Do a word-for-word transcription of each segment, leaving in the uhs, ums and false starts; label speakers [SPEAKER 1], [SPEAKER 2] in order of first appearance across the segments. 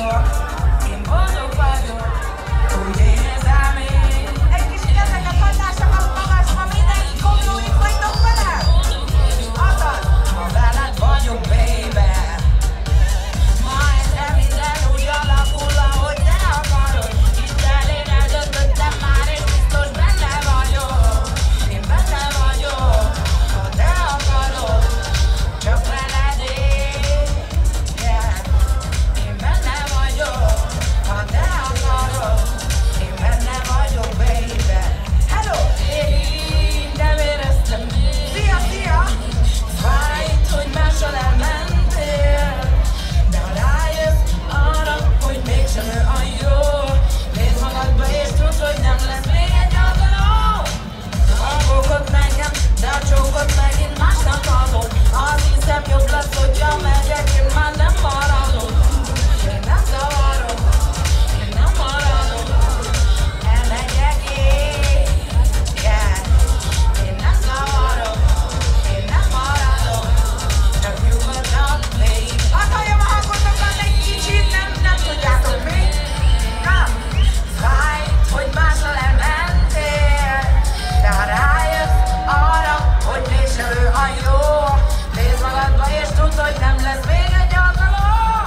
[SPEAKER 1] vagyok, én boldog vagyok, úgy érzem én. Egy kicsit ezeket hagynásak a magasba, mindenki koglódik vagytok velem? Azaz, ha veled vagyok, baby. Majd minden úgy alakul, ahogy te akarod. Itt elén eldöntöttem már, és biztos benne vagyok. Én benne vagyok, ha te akarod, csak veled én. Yeah. Én benne vagyok, ha te akarod. Én benne vagyok, baby. Hello! Én nem éreztem még. Szia, szia! Fájt, hogy mással elmentél. De ha rájössz arra, hogy mégsem ő a jó, nézd magadba és tudd, hogy nem lesz még egy alkalom. Hallgókod nekem, de a csókot megint másnak adom. Azt hiszem jobb lesz, hogyha megyek, én már nem maradok. Én nem zavarok, én nem maradok. Elmegyek én, yeah. Én nem zavarok, én nem maradok. Csak nyugodtan, baby. Akarjam a hangotokat egy kicsit, nem, nem tudjátok mi? Na, fájt, hogy mással elmentél. De ha rájössz arra, hogy mégsem ő a jó, nézd magadba és tudd, hogy nem lesz még egy alkalom.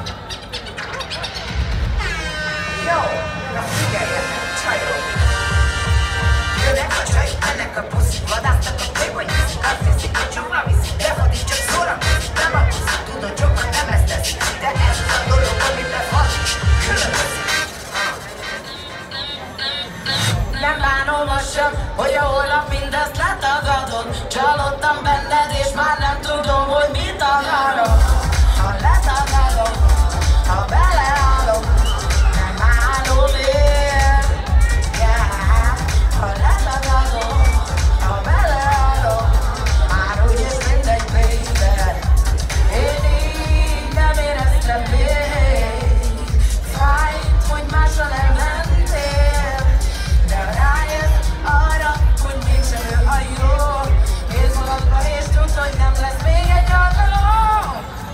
[SPEAKER 1] Jó, na figyeljetek, csajok. Jönnek a csaj, ennek a puszi, vadásznak a playboy viszi. Azt hiszik, hogy csokra viszi, de Fadi csak szóra viszi. Nem a puszi, tudod, sokan nem ezt teszi. De ez a dolog, amiben Fadi különbözik. Nem bánom azt sem, hogy a holnap mindezt letagadod. Csalódtam benned, és már nem tudom, hogy mit akarok. Ha letagadom, ha beleállok, nem bánom én. Yeah. Ha letagadom, ha beleállok, már úgyis mindegy, baby. Én így nem éreztem még. Fájt, hogy mással elmentél. De rájössz arra, hogy mégsem ő a jó. Nézd magadba és tudd, hogy nem lesz még egy alkalom.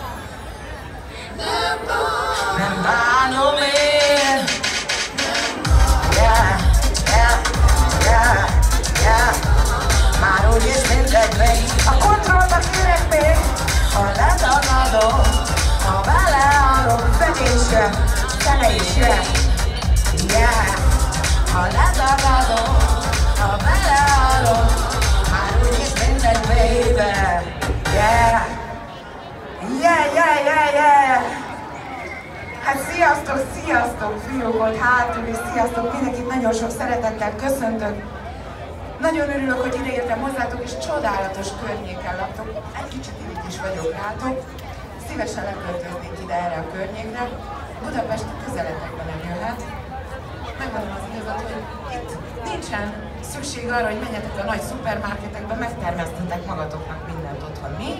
[SPEAKER 1] Nem bánom én. Yeah, yeah, yeah, yeah. Már úgyis mindegy, baby. A kontrollba kérek még. Ha letagadom, ha beleállok, fedésre, fele is jön. Yeah. Ha letagadom, ha beleállok, már úgyis mindegy, baby. Yeah. Yeah, yeah, yeah, yeah. Hát sziasztok, sziasztok, fiúk ott hátul, és sziasztok, mindenkit nagyon sok szeretettel köszöntök. Nagyon örülök, hogy ideértem hozzátok, és csodálatos környéken laktok. Egy kicsit itt is vagyok rátok. Szívesen leköltöznék ide erre a környékre. Budapest közeletekben nem jöhet. Megmondom az igazat, hogy itt nincsen szükség arra, hogy menjetek a nagy szupermarketekbe, megtermesztetek magatoknak mindent otthon. Mi?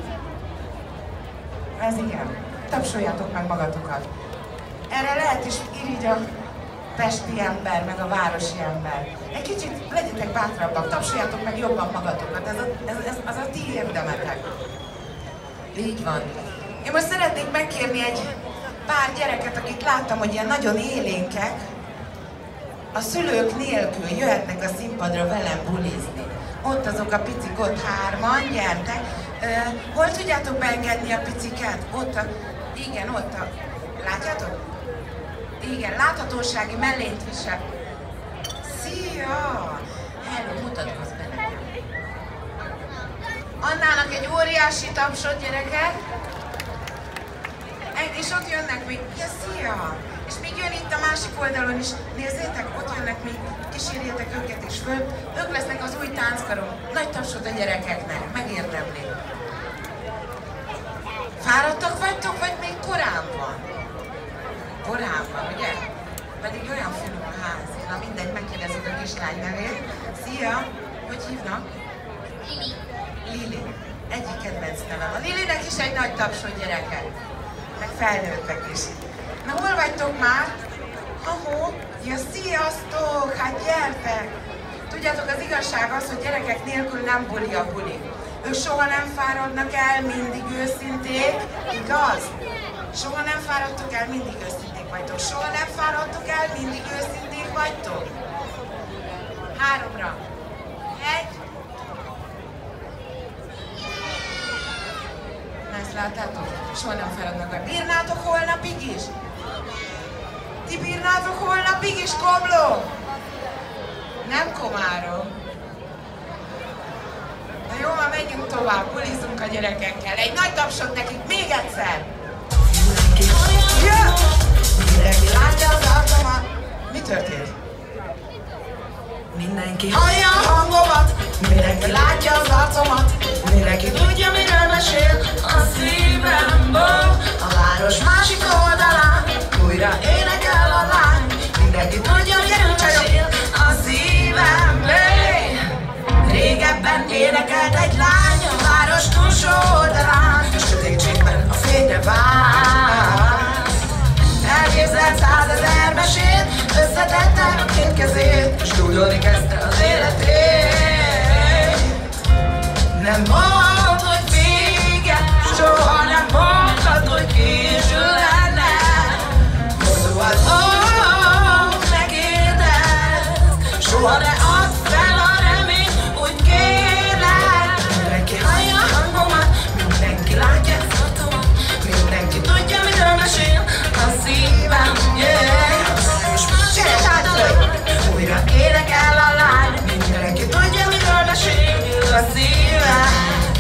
[SPEAKER 1] Ez igen. Tapsoljátok meg magatokat. Erre lehet is irigy a pesti ember, meg a városi ember. Egy kicsit legyetek bátrabbak, tapsoljátok meg jobban magatokat. Ez, a, ez, ez az a ti érdemetek. Így van. Én most szeretnék megkérni egy pár gyereket, akit láttam, hogy ilyen nagyon élénkek, a szülők nélkül jöhetnek a színpadra velem bulizni. Ott azok a picik, ott hárman, gyertek. Uh, hol tudjátok beengedni a piciket? Ott a... Igen, ott a... Látjátok? Igen, láthatósági mellényt visel. Szia! Hello, mutatkozz be nekem. Annának egy óriási tapsot, gyerekek. És ott jönnek még. Ja, szia! És még jön itt a másik oldalon is. Nézzétek, ott jönnek még. Kísérjétek őket is föl. Ők lesznek az új tánckarom. Nagy tapsot a gyerekeknek. Megérdemlik. Fáradtak vagytok, vagy még korán van? Korán van, ugye? Pedig olyan finom a ház. Na mindegy, megkérdezzük a kislány nevét. Szia! Hogy hívnak? Lili. Lili. Egyik kedvenc nevem. A Lilinek is egy nagy tapsot, gyerekek. Meg felnőttek is. Na hol vagytok már? Ahó? Ja, sziasztok! Hát gyertek! Tudjátok, az igazság az, hogy gyerekek nélkül nem buli a buli. Ők soha nem fáradnak el, mindig őszinték, igaz? Soha nem fáradtok el, mindig őszinték vagytok. Soha nem fáradtok el, mindig őszinték vagytok. Háromra. Egy. Ezt láttátok? Soha nem fáradnak el. Bírnátok holnapig is? Ti bírnátok holnapig is, Komló? Nem, Komárom. Na jó, már menjünk tovább, bulizunk a gyerekekkel. Egy nagy tapsot nekik, még egyszer! Jö! Mindenki látja az arcomat. Mi történt? Mindenki hallja a hangomat. Mindenki látja az arcomat. Mindenki tudja, miről mesél a szívemből. A város másik oldalán újra énekel a lány. Mindenki tudja, miről mesél a szívemből. Régebben énekelt egy lány a város túlsó oldalán. Sötétségben a fényre vár. Elképzelt százezer mesét, összetette a két kezét, s túlolni kezdte az életét. Nem mondd, hogy vége, soha nem mondtad, hogy késő lenne. Hosszú az ó, megérdez, soha ne add fel a reményt, úgy kérlek. Mindenki hallja a hangomat, mindenki látja az arcomat, mindenki tudja, miről mesél a szívem, yeah. És másik oldalán újra énekel a lány. Mindenki tudja, miről mesél a szívem.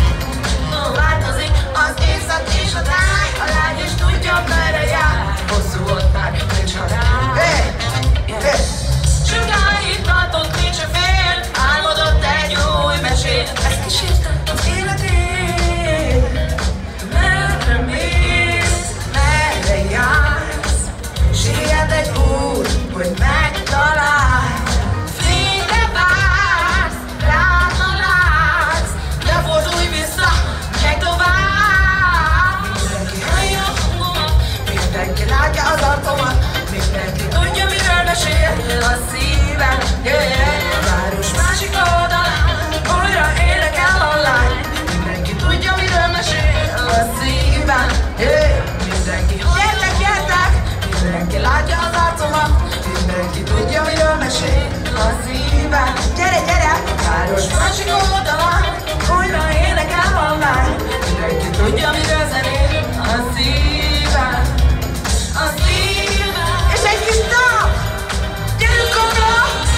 [SPEAKER 1] Változik az éjszak és a táj, a lány is tudja, merre jár. Hosszú ott már, nincs halál. Hey! Hey! Sokáig tartott, nincs a fél, álmodott egy új mesét. Ezt kísérte az életét. Merre mész, merre jársz, siet egy út, hogy megtalálj. Fényre vársz, rád a látsz, de fordulj vissza, meg tovább. Mindenki hallja a hangomat, mindenki látja az arcomat, mindenki tudja, miről mesél a szívem, yeah. A város másik oldalán újra énekel a lány. Mindenki tudja, miről mesél a szívem, yeah. Mindenki gyertek, gyertek, mindenki látja az arcomat, mindenki tudja, miről mesél a szívem. Gyere, gyere! A város másik oldalán újra énekel a lány. Mindenki tudja, miről zenél a szívem, a szívem. És egy kis tap! Gyerünk, Komló!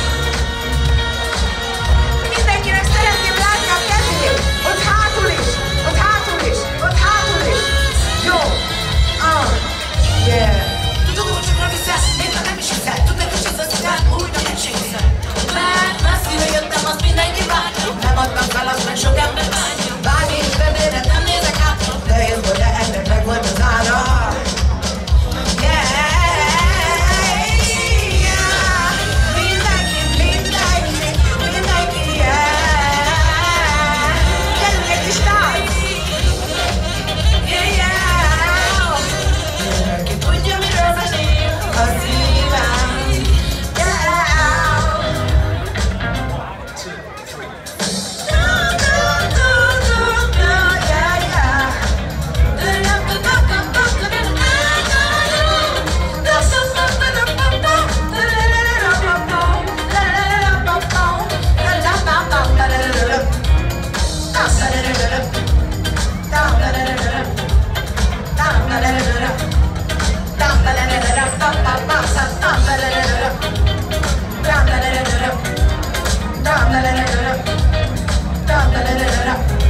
[SPEAKER 1] Mindenkinek szeretném látni a kezét! Ott hátul is! Ott hátul is! Ott hátul is! Jó! Ah! Yeah! Tudod, hogy csak vissza, én már nem is hiszem. Tudod, hogy az aztán újra nem segítszel. Mert messzire jöttem, azt mindenki várja. Nem adtam fel, azt meg sok ember várja. Bármi is bedére, nem nézek hátra. De én hogy ennek meg volt az ára. Yeah! Yeah! Mindenki, mindenki, mindenki, yeah! Gyerünk egy kis tánc! Yeah, yeah! Mindenki tudja, miről mesél a szívem. Da da da da da da da da da da da da da da da da